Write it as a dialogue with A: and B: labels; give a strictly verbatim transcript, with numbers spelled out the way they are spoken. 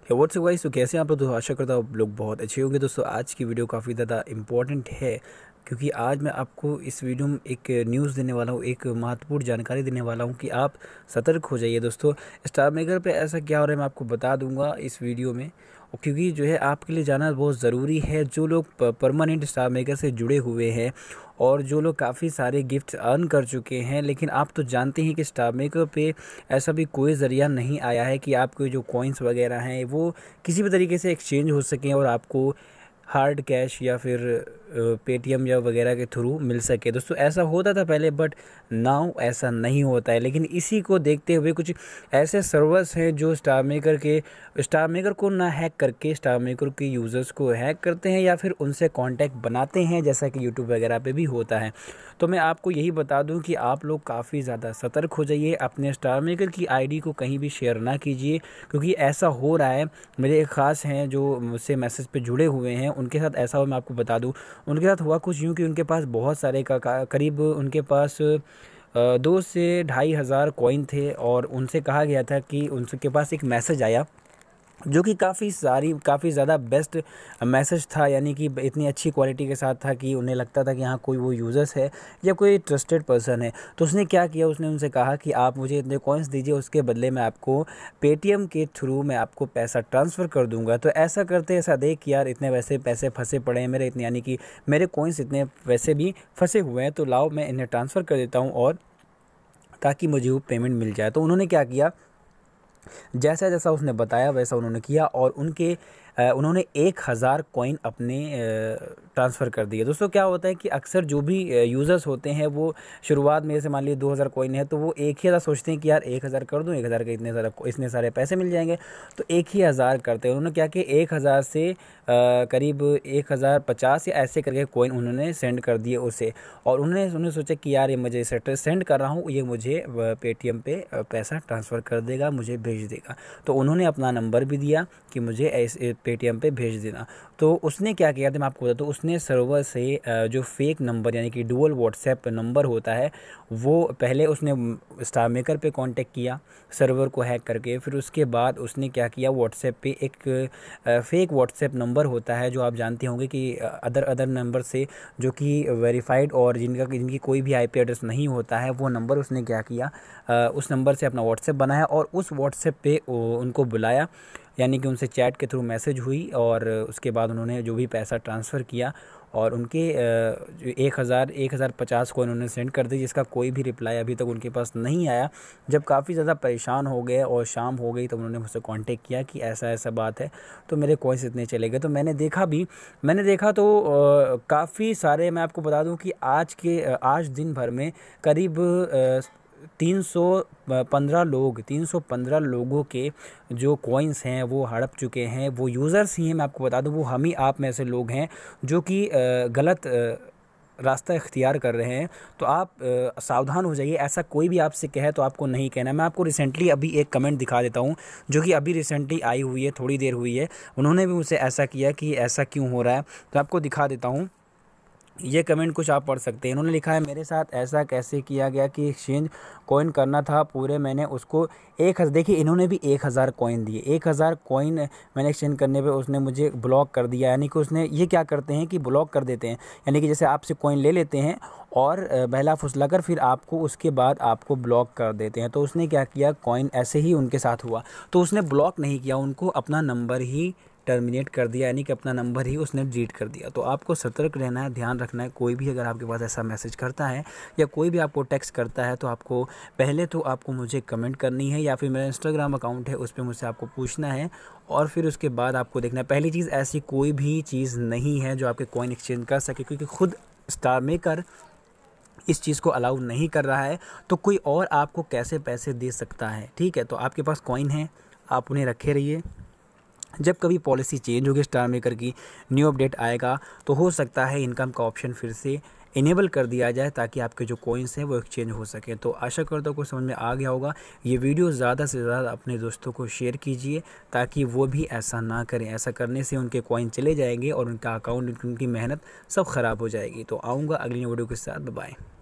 A: WhatsApp guys, तो कैसे हैं आप लोग। तो आशा करता हूँ आप लोग बहुत अच्छे होंगे। दोस्तों आज की वीडियो काफ़ी ज़्यादा इम्पोर्टेंट है क्योंकि आज मैं आपको इस वीडियो में एक न्यूज़ देने वाला हूँ, एक महत्वपूर्ण जानकारी देने वाला हूँ कि आप सतर्क हो जाइए। दोस्तों स्टार मेकर पे ऐसा क्या हो रहा है मैं आपको बता दूंगा इस वीडियो में, और क्योंकि जो है आपके लिए जाना बहुत ज़रूरी है। जो लोग परमानेंट स्टार मेकर से जुड़े हुए हैं और जो लोग काफ़ी सारे गिफ्ट अर्न कर चुके हैं, लेकिन आप तो जानते हैं कि स्टार मेकर पे ऐसा भी कोई ज़रिया नहीं आया है कि आपके जो कॉइन्स वगैरह हैं वो किसी भी तरीके से एक्सचेंज हो सकें और आपको हार्ड कैश या फिर पेटीएम या वगैरह के थ्रू मिल सके। दोस्तों ऐसा होता था पहले, बट नाउ ऐसा नहीं होता है। लेकिन इसी को देखते हुए कुछ ऐसे सर्वर्स हैं जो स्टार मेकर के स्टार मेकर को ना हैक करके स्टार मेकर के यूज़र्स को हैक करते हैं या फिर उनसे कांटेक्ट बनाते हैं, जैसा कि यूट्यूब वगैरह पे भी होता है। तो मैं आपको यही बता दूं कि आप लोग काफ़ी ज़्यादा सतर्क हो जाइए, अपने स्टार मेकर की आईडी को कहीं भी शेयर ना कीजिए, क्योंकि ऐसा हो रहा है। मेरे एक ख़ास हैं जो मुझसे मैसेज पे जुड़े हुए हैं, उनके साथ ऐसा हो, मैं आपको बता दूं। उनके साथ हुआ कुछ यूँ कि उनके पास बहुत सारे का, का करीब उनके पास दो से ढाई हज़ार कॉइन थे और उनसे कहा गया था कि उनके पास एक मैसेज आया जो कि काफ़ी सारी काफ़ी ज़्यादा बेस्ट मैसेज था, यानी कि इतनी अच्छी क्वालिटी के साथ था कि उन्हें लगता था कि हाँ कोई वो यूज़र्स है या कोई ट्रस्टेड पर्सन है। तो उसने क्या किया, उसने उनसे कहा कि आप मुझे इतने कॉइन्स दीजिए, उसके बदले में आपको पेटीएम के थ्रू मैं आपको पैसा ट्रांसफ़र कर दूंगा। तो ऐसा करते ऐसा देख कि यार इतने वैसे पैसे फंसे पड़े हैं मेरे, इतने यानी कि मेरे कॉइन्स इतने वैसे भी फंसे हुए हैं, तो लाओ मैं इन्हें ट्रांसफ़र कर देता हूँ और ताकि मुझे वो पेमेंट मिल जाए। तो उन्होंने क्या किया, जैसा जैसा उसने बताया वैसा उन्होंने किया और उनके उन्होंने एक हज़ार कॉइन अपने ट्रांसफ़र कर दिए। दोस्तों क्या होता है कि अक्सर जो भी यूज़र्स होते हैं वो शुरुआत में जैसे मान लीजिए दो हज़ार कॉइन है तो वो एक ही हज़ार सोचते हैं कि यार एक हज़ार कर दूं, एक हज़ार के इतने सारे इतने सारे पैसे मिल जाएंगे, तो एक ही हज़ार करते हैं। उन्होंने क्या किया, एक हज़ार से करीब एक हज़ार पचास या ऐसे करके कॉइन उन्होंने सेंड कर दिए उसे, और उन्होंने उन्होंने सोचा कि यार ये मुझे सेंड कर रहा हूँ, ये मुझे पेटीएम पे पैसा ट्रांसफ़र कर देगा, मुझे भेज देगा। तो उन्होंने अपना नंबर भी दिया कि मुझे ऐसे पेटीएम पे भेज देना। तो उसने क्या किया था मैं आपको बताता हूँ, उसने सर्वर से जो फेक नंबर यानी कि डुअल व्हाट्सएप नंबर होता है वो पहले उसने स्टार मेकर पे कांटेक्ट किया सर्वर को हैक करके। फिर उसके बाद उसने क्या किया, व्हाट्सएप पे एक फेक व्हाट्सएप नंबर होता है जो आप जानते होंगे कि अदर अदर नंबर से जो कि वेरीफाइड और जिनका जिनकी कोई भी आईपी एड्रेस नहीं होता है, वो नंबर उसने क्या किया, उस नंबर से अपना व्हाट्सएप बनाया और उस व्हाट्सएप पे उनको बुलाया, यानी कि उनसे चैट के थ्रू मैसेज हुई और उसके बाद उन्होंने जो भी पैसा ट्रांसफ़र किया और उनके जो एक हज़ार एक हज़ार पचास को उन्होंने सेंड कर दी, जिसका कोई भी रिप्लाई अभी तक उनके पास नहीं आया। जब काफ़ी ज़्यादा परेशान हो गए और शाम हो गई तो उन्होंने मुझसे कांटेक्ट किया कि ऐसा ऐसा बात है, तो मेरे कॉइन्स इतने चले गए। तो मैंने देखा भी मैंने देखा तो काफ़ी सारे, मैं आपको बता दूं कि आज के आज दिन भर में करीब तीन सौ पंद्रह लोग तीन सौ पंद्रह लोगों के जो कॉइन्स हैं वो हड़प चुके हैं। वो यूज़र्स ही हैं, मैं आपको बता दूं, वो हम ही आप में से लोग हैं जो कि गलत रास्ता इख्तियार कर रहे हैं। तो आप सावधान हो जाइए, ऐसा कोई भी आपसे कहे तो आपको नहीं कहना। मैं आपको रिसेंटली अभी एक कमेंट दिखा देता हूं जो कि अभी रिसेंटली आई हुई है, थोड़ी देर हुई है। उन्होंने भी मुझसे ऐसा किया कि ऐसा क्यों हो रहा है, तो आपको दिखा देता हूँ। ये कमेंट कुछ आप पढ़ सकते हैं। इन्होंने लिखा है, मेरे साथ ऐसा कैसे किया गया कि एक्सचेंज कॉइन करना था पूरे, मैंने उसको एक हज़ार देखिए इन्होंने भी एक हज़ार कॉइन दिए। एक हज़ार कॉइन मैंने एक्सचेंज करने पे उसने मुझे ब्लॉक कर दिया। यानी कि उसने ये क्या करते हैं कि ब्लॉक कर देते हैं, यानी कि जैसे आपसे कॉइन ले लेते हैं और बहला फुसला कर फिर आपको उसके बाद आपको ब्लॉक कर देते हैं। तो उसने क्या किया, कॉइन ऐसे ही उनके साथ हुआ, तो उसने ब्लॉक नहीं किया, उनको अपना नंबर ही टर्मिनेट कर दिया, यानी कि अपना नंबर ही उसने डिलीट कर दिया। तो आपको सतर्क रहना है, ध्यान रखना है। कोई भी अगर आपके पास ऐसा मैसेज करता है या कोई भी आपको टेक्स्ट करता है तो आपको पहले तो आपको मुझे कमेंट करनी है या फिर मेरा इंस्टाग्राम अकाउंट है उस पर मुझसे आपको पूछना है, और फिर उसके बाद आपको देखना है। पहली चीज़, ऐसी कोई भी चीज़ नहीं है जो आपके कॉइन एक्सचेंज कर सके, क्योंकि खुद स्टार मेकर इस चीज़ को अलाउ नहीं कर रहा है, तो कोई और आपको कैसे पैसे दे सकता है। ठीक है, तो आपके पास कॉइन है, आप उन्हें रखे रहिए। जब कभी पॉलिसी चेंज होगी, स्टार मेकर की न्यू अपडेट आएगा, तो हो सकता है इनकम का ऑप्शन फिर से इनेबल कर दिया जाए ताकि आपके जो कॉइन्स हैं वो एक्सचेंज हो सके। तो आशा करता हूँ कुछ समझ में आ गया होगा। ये वीडियो ज़्यादा से ज़्यादा अपने दोस्तों को शेयर कीजिए ताकि वो भी ऐसा ना करें। ऐसा करने से उनके कॉइन चले जाएंगे और उनका अकाउंट, उनकी मेहनत सब ख़राब हो जाएगी। तो आऊँगा अगली वीडियो के साथ। Bye bye.